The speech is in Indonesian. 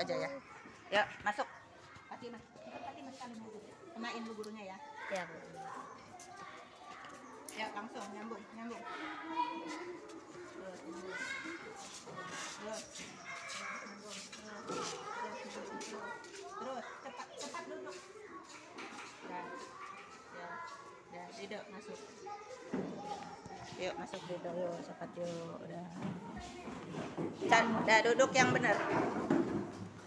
aja ya. Yuk, masuk. Fatimah, Fatimah sekali Bu Guru. Kenain Bu Gurunya ya. Ya, Bu. Ya, langsung nyambung. Terus cepat duduk. Ya, duduk masuk. Yuk masuk duduk, yuk cepat yuk. Udah. Dah duduk yang benar.